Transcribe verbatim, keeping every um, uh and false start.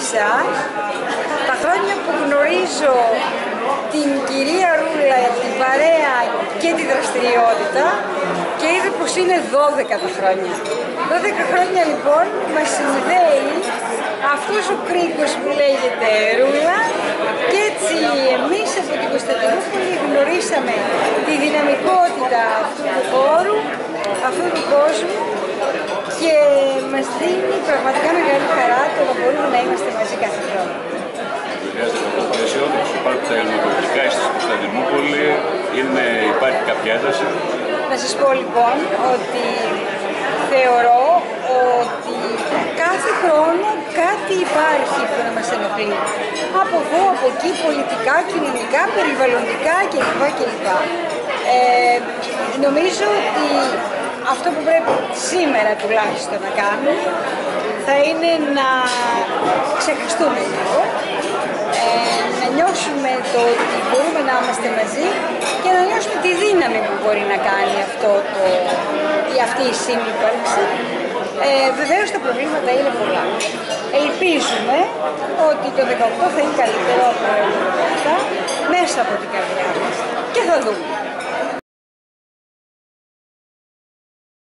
εσάς, τα χρόνια που γνωρίζω την κυρία Ρούλα, την παρέα και τη δραστηριότητα και είδε πως είναι δώδεκα τα χρόνια. δώδεκα χρόνια λοιπόν μας συνδέει αυτός ο κρίκος που λέγεται Ρούλα και έτσι εμείς από την Κωνσταντινούπολη γνωρίσαμε τη δυναμικότητα αυτού του χώρου, αυτού του κόσμου και μας δίνει πραγματικά μεγάλη χαρά το να μπορούμε να είμαστε μαζί κάθε χρόνο. Χρειάζεται αυτό το πλαίσιο, υπάρχουν τα ελληνικοποιητικά στην Κωνσταντινούπολη, είναι, υπάρχει κάποια ένταση. Να σας πω λοιπόν ότι θεωρώ ότι κάθε χρόνο κάτι υπάρχει που να μας ενοχλεί. Από εδώ, από εκεί, πολιτικά, κοινωνικά, περιβαλλοντικά κλπ. κλπ. Ε, νομίζω ότι αυτό που πρέπει σήμερα τουλάχιστον να κάνουμε θα είναι να ξεχαστούμε λίγο, ε, να νιώσουμε το ότι μπορούμε να είμαστε μαζί και να νιώσουμε τη δύναμη που μπορεί να κάνει αυτό το, η αυτή η συνύπαρξη. Ε, βεβαίως τα προβλήματα είναι πολλά. Ελπίζουμε ότι το δεκαοκτώ θα είναι καλύτερο από όλα αυτά μέσα από την καρδιά μας και θα δούμε.